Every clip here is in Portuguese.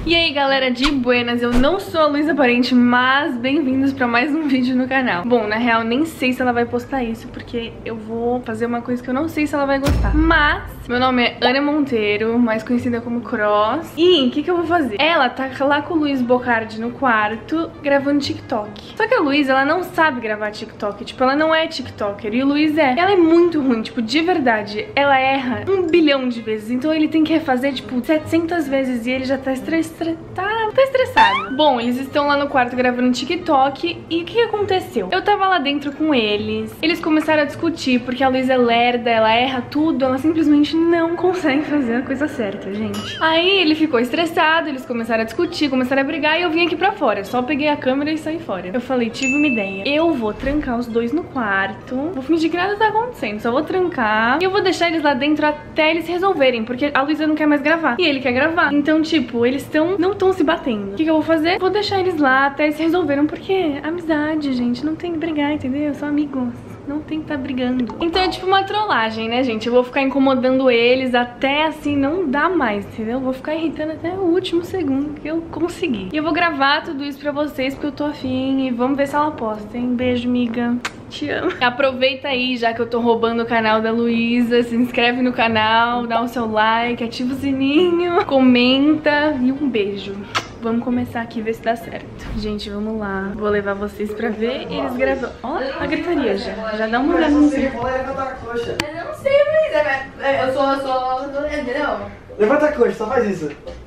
E aí galera de buenas, eu não sou a Luísa Parente, mas bem-vindos pra mais um vídeo no canal. Bom, na real nem sei se ela vai postar isso, porque eu vou fazer uma coisa que eu não sei se ela vai gostar. Mas, meu nome é Ana Monteiro, mais conhecida como Cross. E o que eu vou fazer? Ela tá lá com o Luiz Bocardi no quarto, gravando TikTok. Só que a Luísa, ela não sabe gravar TikTok, tipo, ela não é TikToker. E o Luiz é. Ela é muito ruim, tipo, de verdade. Ela erra 1 bilhão de vezes, então ele tem que refazer, tipo, 700 vezes e ele já tá estressado. Tá estressado. Bom, eles estão lá no quarto gravando TikTok. E o que aconteceu? Eu tava lá dentro com eles. Eles começaram a discutir porque a Luísa é lerda, ela erra tudo. Ela simplesmente não consegue fazer a coisa certa, gente. Aí ele ficou estressado, eles começaram a discutir, começaram a brigar e eu vim aqui pra fora. Só peguei a câmera e saí fora. Eu falei, tive uma ideia. Eu vou trancar os dois no quarto. Vou fingir que nada tá acontecendo. Só vou trancar. E eu vou deixar eles lá dentro até eles resolverem. Porque a Luísa não quer mais gravar. E ele quer gravar. Então, tipo, eles não estão se batendo. O que eu vou fazer? Vou deixar eles lá até eles resolveram. Porque amizade, gente, não tem que brigar, entendeu? São amigos. Não tem que estar brigando. Então é tipo uma trollagem, né, gente? Eu vou ficar incomodando eles até, assim, não dá mais, entendeu? Eu vou ficar irritando até o último segundo que eu conseguir. E eu vou gravar tudo isso pra vocês, porque eu tô afim. E vamos ver se ela posta, hein? Beijo, amiga. Te amo. Aproveita aí, já que eu tô roubando o canal da Luísa. Se inscreve no canal, dá o seu like, ativa o sininho, comenta e um beijo. Vamos começar aqui e ver se dá certo. Gente, vamos lá. Vou levar vocês pra ver eles gravando. Ó, a gritaria já. Já dá uma olhada no vídeo. Mas eu não sei, Luísa. Eu sou entendeu? Levanta a coxa, só faz isso.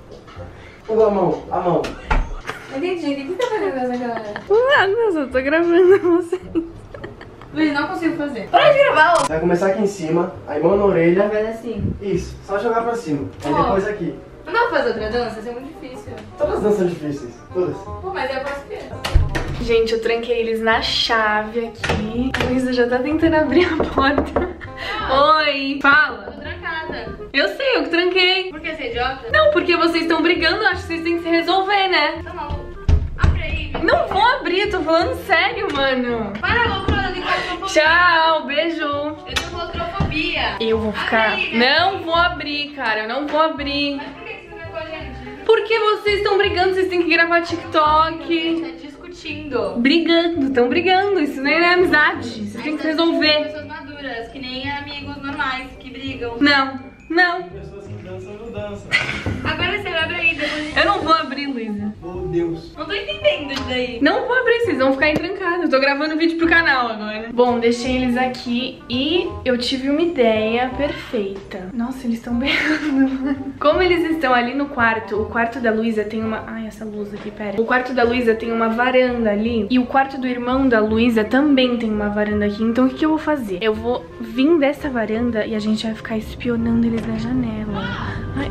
A mão. Não entendi. O que você tá fazendo nessa câmera? Nada, eu só tô gravando vocês. Luiz, não consigo fazer. Para de gravar, ó. Vai começar aqui em cima, aí mão na orelha. Vai assim. Isso, só jogar pra cima. Aí Ó. depois aqui. Não dá pra fazer outra dança? Isso é muito difícil. Todas as danças são difíceis. Todas. Pô, mas eu posso ver. Gente, eu tranquei eles na chave aqui. A Luísa já tá tentando abrir a porta. Oi, fala. Tô trancada. Eu sei, eu que tranquei. Por que você é idiota? Não, porque vocês estão brigando, acho que vocês têm que se resolver, né? Tá maluco. Abre aí. Não vou abrir, tô falando sério, mano. Para logo falando em claustrofobia. Tchau, beijo. Eu tenho claustrofobia. Eu vou ficar... Abre aí, Não vou abrir, cara, eu não vou abrir. Mas por que você não com a gente? Porque vocês estão brigando, vocês têm que gravar A gente TikTok. tá discutindo. Brigando, estão brigando, isso nem é amizade. Vocês têm que se resolver. Pessoas maduras, que nem amigos normais que brigam. Não. Pessoas que dançam não dançam. Agora você abre aí, depois a gente... Eu não vou abrir, Luísa. Meu Deus. Não tô entendendo isso daí. Não vou abrir, vocês vão ficar intrancados. Eu tô gravando vídeo pro canal agora. Bom, deixei eles aqui e eu tive uma ideia perfeita. Nossa, eles estão berrando. Como eles estão ali no quarto, o quarto da Luísa tem uma... Ai, essa luz aqui, pera. O quarto da Luísa tem uma varanda ali e o quarto do irmão da Luísa também tem uma varanda aqui. Então o que eu vou fazer? Eu vou vir dessa varanda e a gente vai ficar espionando eles na janela. Ai...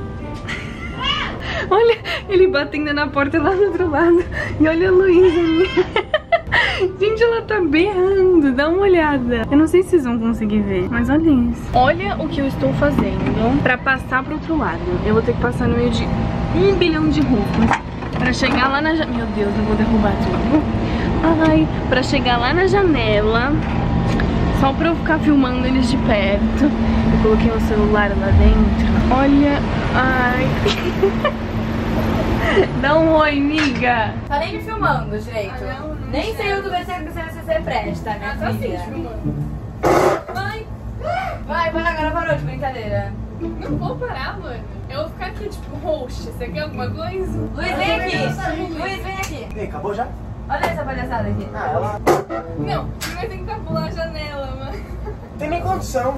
Olha, ele batendo na porta lá do outro lado. E olha a Luísa ali. Gente, ela tá berrando. Dá uma olhada. Eu não sei se vocês vão conseguir ver, mas olha isso. Olha o que eu estou fazendo pra passar pro outro lado. Eu vou ter que passar no meio de 1 bilhão de roupas pra chegar lá na janela. Meu Deus, eu vou derrubar tudo. Ai, pra chegar lá na janela. Só pra eu ficar filmando eles de perto. Eu coloquei o celular lá dentro. Olha, ai... Dá um oi, amiga. Tá nem me filmando direito. Nem sei o que você presta, minha filha. Vai, agora parou de brincadeira. Não vou parar, mano. Eu vou ficar aqui, tipo, roxa. Você quer alguma coisa? Luiz, vem aqui. Luiz, vem aqui. E aí, acabou já? Olha essa palhaçada aqui. Ah, ela... Não, você vai tentar pular a janela, mano. Não tem nem condição.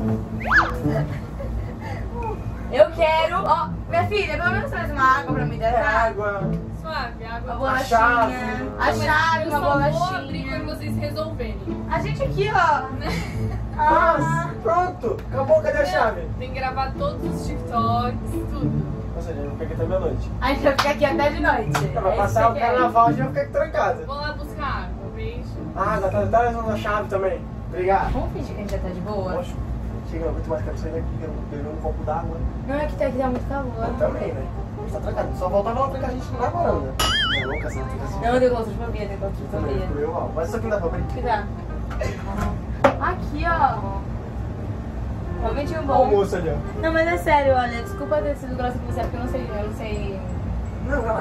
Eu quero... Ó, minha filha, pelo menos traz uma água pra me dar. Água. Suave, água. Uma bolachinha. chave. A chave, uma Eu só vou abrir bolachinha. quando vocês resolverem. A gente aqui, ó. Nossa, pronto. Acabou, cadê a chave? Tem que gravar todos os TikToks, tudo. Ou seja, eu vou ficar aqui até meia-noite. A gente vai ficar aqui até de noite. Vai passar o carnaval e a gente vai ficar aqui trancado. Vou lá buscar água, beijo. Água, tá trazendo a chave também. Obrigado. Vamos fingir que a gente já tá de boa? Poxa, chega muito mais quero sair daqui, que eu não bebendo um copo d'água. Não, é que tá aqui tá muito calor. Eu também, né? A gente tá trancado. Só voltava ela trancar a gente na varanda. É louca essa trancação. Não, eu tenho claustrofobia, tenho Também, claustrofobia. eu, ó. Mas isso aqui não dá pra abrir. Que dá? Aqui, ó. Momentinho bom. Almoço ali, ó. Não, mas é sério, olha, desculpa ter sido grossa com você, porque eu não sei. Não, relaxa.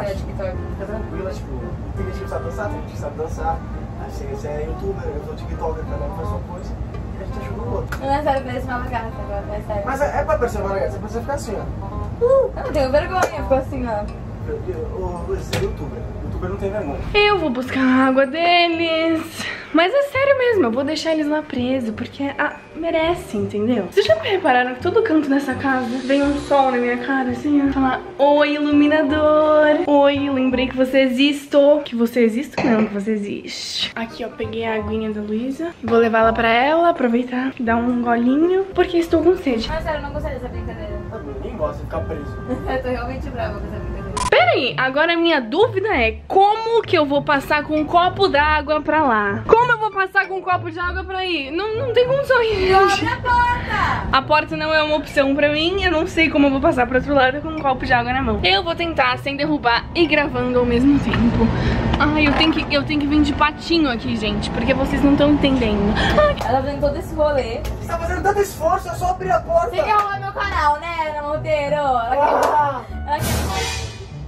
criar TikTok? Fica tranquila, tipo, tem gente que sabe dançar, tem gente que sabe dançar. Assim, você é youtuber, eu sou tiktoker, cada um faz sua coisa e a gente ajuda o outro. Não é sério, parece uma lagarta agora, é sério. Mas é pra parecer uma lagarta, você precisa ficar assim, ó. Eu não tenho vergonha, ficou assim, ó. Você é youtuber, youtuber não tem vergonha. Eu vou buscar a água deles. Mas é sério mesmo, eu vou deixar eles lá presos, porque merece, entendeu? Vocês já repararam que todo canto dessa casa vem um sol na minha cara, assim, ó? Falar, oi, iluminador. Oi, lembrei que você existe. Que você existe? Não, que você existe. Aqui, ó, peguei a aguinha da Luísa. Vou levar ela pra ela, aproveitar e dar um golinho, porque estou com sede. Mas sério, eu não gostei dessa brincadeira. Ninguém gosta de ficar preso. Eu tô realmente brava com essa brincadeira. Pera aí, agora a minha dúvida é como que eu vou passar com um copo d'água pra lá? Como eu vou passar com um copo de água pra ir? Não tem condição, gente. Abre a porta! A porta não é uma opção pra mim, eu não sei como eu vou passar pro outro lado com um copo de água na mão. Eu vou tentar sem derrubar e gravando ao mesmo tempo. Ai, eu tenho que vir de patinho aqui, gente, porque vocês não estão entendendo. Ai. Ela tá fazendo todo esse rolê. Você tá fazendo tanto esforço, é só abrir a porta. Você quer arrumar meu canal, né, Ana Monteiro? Ela quer...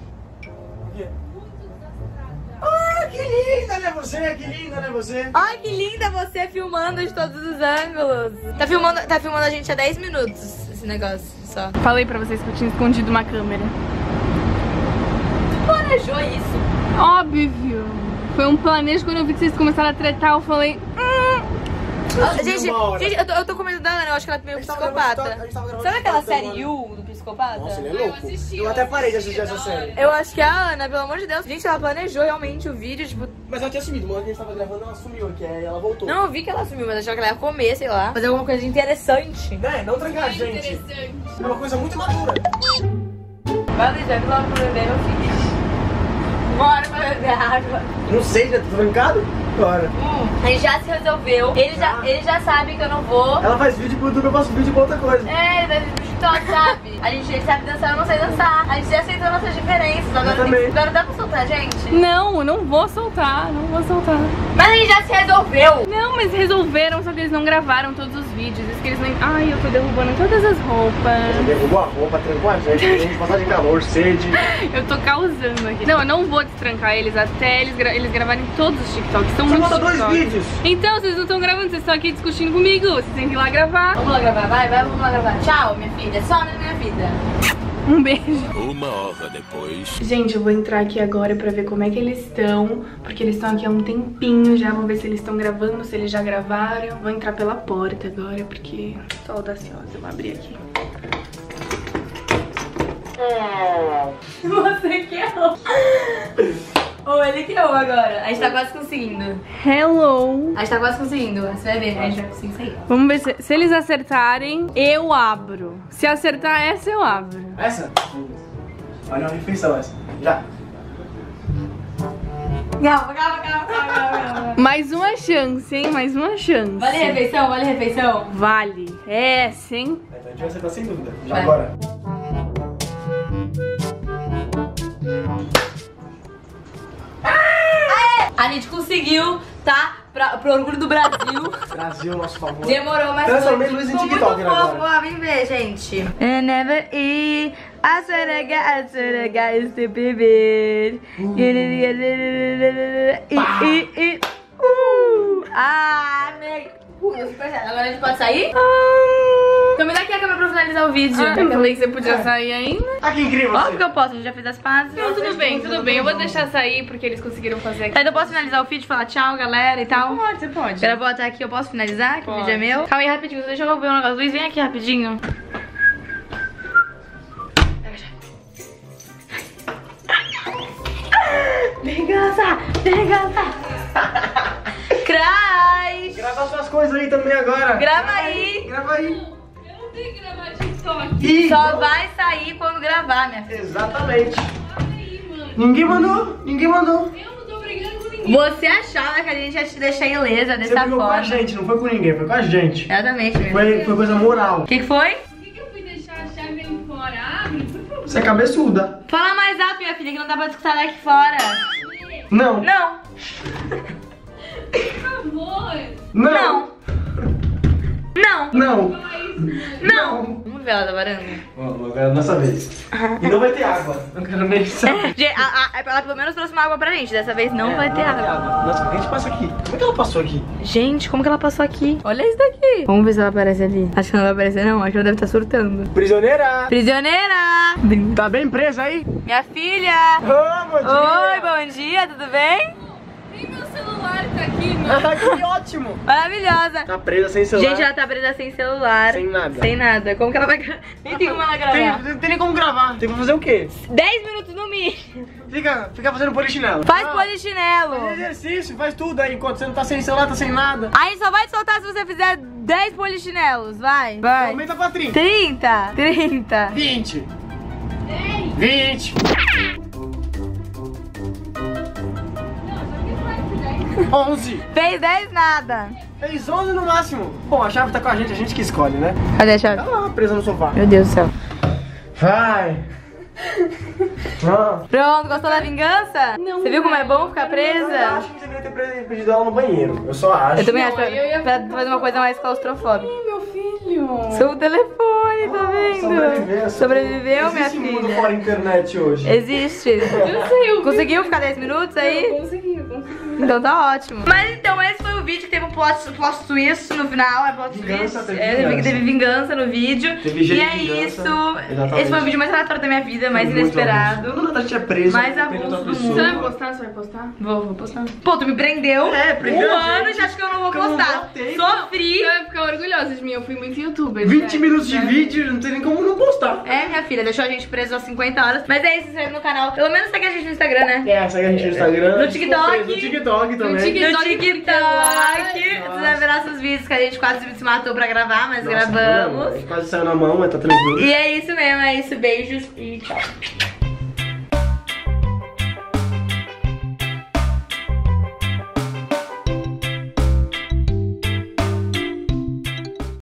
Que linda, né você? Que linda, né você? Ai, que linda você filmando de todos os ângulos. Tá filmando a gente há 10 minutos, esse negócio só. Falei pra vocês que eu tinha escondido uma câmera. Tu planejou isso? Óbvio. Foi um planejo. Quando eu vi que vocês começaram a tretar, eu falei... Gente, eu tô com medo da Ana, eu acho que ela é meio psicopata. Sabe aquela série You do psicopata? Nossa, ele é louco. Eu até parei de assistir essa série. Eu acho que a Ana, pelo amor de Deus, gente, ela planejou realmente o vídeo, tipo... Mas ela tinha sumido, uma hora que a gente tava gravando, ela sumiu aqui, aí ela voltou. Não, eu vi que ela sumiu, mas achava que ela ia comer, sei lá, fazer alguma coisa interessante. Né? Não trancar a gente. É uma coisa muito madura. Vai, Luiz, vai logo pro bebê, meu filho. Bora pra beber água. Não sei, já tá trancado? Bora. A gente já se resolveu. Ele já sabe que eu não vou. Ela faz vídeo pro YouTube, eu faço vídeo pra outra coisa. É, ele faz vídeo pro TikTok, sabe? Ele sabe dançar, eu não sei dançar. A gente já aceitou nossas diferenças. Agora dá pra soltar, gente? Não, eu não vou soltar, não vou soltar. Mas a gente já se resolveu. Não, mas resolveram, só que eles não gravaram todos os vídeos. Isso que eles não... Ai, eu tô derrubando todas as roupas. Derrubou a roupa, trancou a gente passar de calor, sede. Eu tô causando aqui. Não, eu não vou destrancar eles até eles gravarem todos os TikToks. São muitos TikToks. 2 vídeos. Então, vocês não estão gravando, vocês estão aqui discutindo comigo. Vocês têm que ir lá gravar. Vamos lá gravar, vai, vamos lá gravar. Tchau, minha filha, some da minha vida. Um beijo. 1 hora depois. Gente, eu vou entrar aqui agora pra ver como é que eles estão, porque eles estão aqui há um tempinho já. Vou ver se eles estão gravando, se eles já gravaram. Vou entrar pela porta agora, porque tô audaciosa. Eu vou abrir aqui. Você que errou. Ou ele que errou agora. A gente tá quase conseguindo. Hello. A gente tá quase conseguindo. Você vai ver, a gente vai conseguir sair. Vamos ver se eles acertarem, eu abro. Se acertar essa, eu abro. Essa? Olha a refeição essa. Já. Calma. Mais uma chance, hein? Mais uma chance. Vale refeição? Vale refeição? Vale. Essa, hein? Então a gente vai acertar sem dúvida. Já Vai. agora. A gente conseguiu, tá? Pro orgulho do Brasil. Brasil, nosso favor. Demorou, mas Transformei Luiz em ficou TikTok muito fofo. agora. Ó, vem ver, gente. I never eat. I swear to God, is to beber. Ah, agora a gente pode sair? Então me dá aqui a câmera pra finalizar o vídeo. Eu falei que você podia sair ainda. Ah, que incrível. Óbvio que eu posso, a gente já fez as pazes. Não, tudo bem, tudo bem. Eu vou deixar sair porque eles conseguiram fazer aqui. Aí eu posso finalizar o vídeo, falar tchau, galera e tal? Pode, você pode. Gravou até aqui, eu posso finalizar? Que o Pode. vídeo é meu? Calma aí, rapidinho, deixa eu ver um negócio. Luiz, vem aqui rapidinho. Vingança! Crash! Grava suas coisas aí também agora. Grava aí! Grava aí. Eu não tenho que gravar TikTok. Ih, Só vai sair quando gravar, minha filha. exatamente. Aí, mano. Ninguém mandou. Eu não tô brigando com ninguém. Você achava que a gente ia te deixar ilesa Você dessa brigou com a forma. gente, não foi com ninguém, foi com a gente. Exatamente, minha Foi coisa moral. O que foi? Por que eu fui deixar a chave aí fora? Abre, por favor. Você é cabeçuda. Fala mais alto, minha filha, que não dá pra escutar daqui fora. Não. Não. Por favor. Não. Não. Não. Não. Vamos ver ela da varanda. Vamos ver a nossa vez. E não vai ter água. Não quero nem saber. Ela pelo menos trouxe uma água pra gente. Dessa vez não vai ter água. Nossa, como é que a gente passa aqui? Como é que ela passou aqui? Gente, como que ela passou aqui? Olha isso daqui. Vamos ver se ela aparece ali. Acho que ela não vai aparecer não. Acho que ela deve estar surtando. Prisioneira! Prisioneira! Tá bem presa aí? Minha filha! Bom dia! Oi, bom dia, tudo bem? Nem meu celular tá aqui, mano. Que ótimo! Maravilhosa! Tá presa sem celular. Gente, ela tá presa sem celular. Sem nada. Sem nada. Como que ela vai... Nem tem como ela gravar. Não tem nem como gravar. Tem que fazer o quê? 10 minutos no mínimo. Fica fazendo polichinelo. Faz polichinelo. Faz exercício, faz tudo aí. Enquanto você não tá sem celular, tá sem nada. Aí só vai soltar se você fizer 10 polichinelos. Vai. Vai. Aumenta pra 30. 30. 30. 20. 20. 11. Fez 10 nada. Fez 11 no máximo. Bom, a chave tá com a gente que escolhe, né? Cadê a chave? Tá lá, presa no sofá. Meu Deus do céu. Vai. Pronto, gostou da vingança? Não, Você viu como é bom ficar Eu presa? acho que você deveria ter pedido ela no banheiro. Eu só acho. Eu também acho, Não, eu ia- pra fazer uma coisa mais claustrofóbica. Ai, meu filho. Seu telefone, tá vendo? Sobreviveu, minha Existe mundo filha. fora internet hoje. Existe. Eu sei, eu vi. Conseguiu ficar 10 minutos aí? Consegui. Então tá ótimo. Mas então esse foi o vídeo que teve um plot twist no final. É plot Vingança, twist. teve vingança. Teve vingança no vídeo. Teve jeito e é de vingança. isso. Exatamente. Esse foi o vídeo mais aleatório da minha vida, mais Muito inesperado. abuso. Quando a gente é preso, Mais depende abuso da do pessoa. mundo. Você vai postar? Você vai postar? Vou postar. Pô, tu me prendeu prendeu um a ano gente. e acho que eu não vou Que eu não postar. voltei. Sofri. Você vai ficar orgulhosa de mim, eu fui muito youtuber. 20 sério. minutos de vídeo, não tem nem como não postar. É, minha filha, deixou a gente preso às 50 horas. Mas é isso, se inscreve no canal. Pelo menos segue a gente no Instagram, né? É, segue a gente no Instagram. No TikTok. No TikTok também. No TikTok. No TikTok. Você vai ver nossos vídeos que a gente quase se matou pra gravar, mas Nossa, gravamos. não, quase saiu na mão, mas tá tranquilo. E é isso mesmo, é isso. Beijos e tchau.